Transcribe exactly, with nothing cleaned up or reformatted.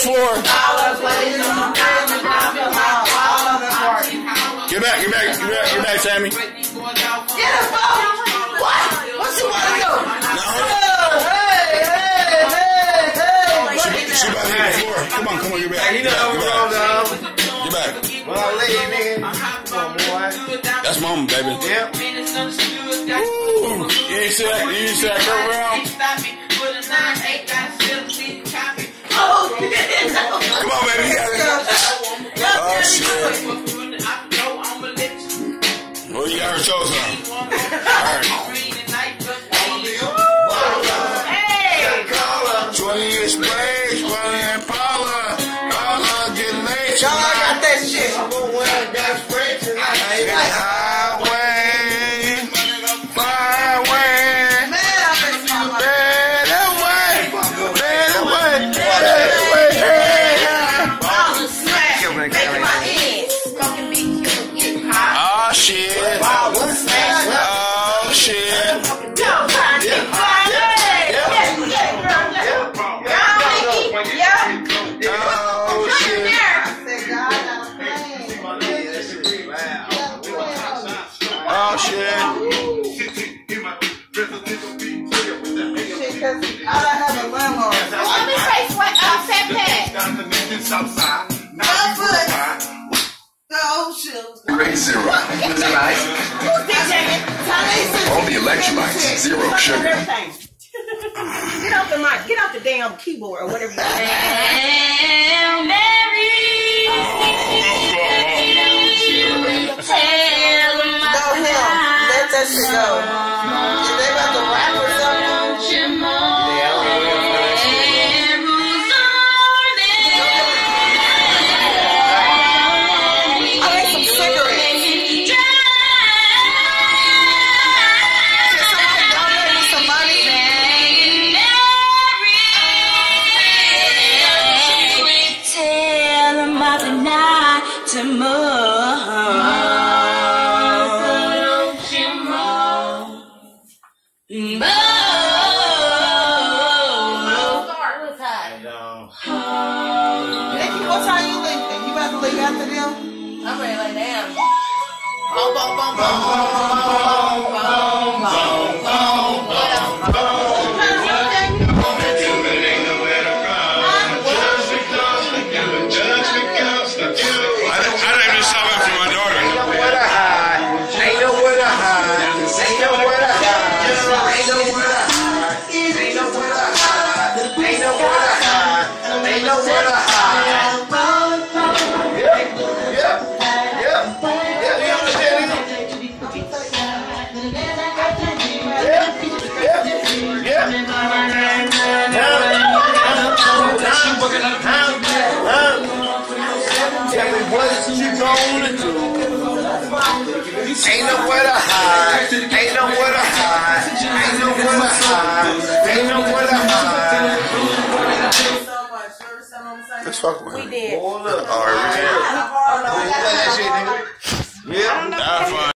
dance floor. Get back, get back, get back, get back, Sammy. Get him, what? What you want to do? No. Hey, hey, hey, hey. She, she about to hit the floor. Come on, come on, get back. Hey, you know what's wrong, dog. Get back. Well, I'll lay you, nigga. Come on, boy. That's mama, baby. Yep. Ooh. You ain't see that, you ain't see that curve around? Come on, baby. Oh, shit. Well, you got her toes on. All right. twenty inch blades, Paula and Paula. Paula, get laid. Y'all, I got that shit. Highway, highway. Man, I miss my life. Better way, better way, better way. Oh, shit. Oh, shit. Oh, shit. I have a landlord. Let me say sweat uh, fat pad. Oh, shoot. Great zero. Is it nice? All the electrolytes, zero sugar. Get off the mic. Get off the damn keyboard or whatever you say. Go him. Let that shit go. If they about to rap or something. I need some cigarettes. Can somebody donate me some money? Tell them about the night tomorrow. Nikki, what time you leaving? You about to leave after them? I'm ready like that. Boom, boom, boom, boom, Ain't nowhere to hide. Ain't nowhere to hide. Ain't nowhere to hide. Ain't nowhere to hide. Let's fuck with We her. did. Oh, look. All right, we did. Yeah. Nah, fine.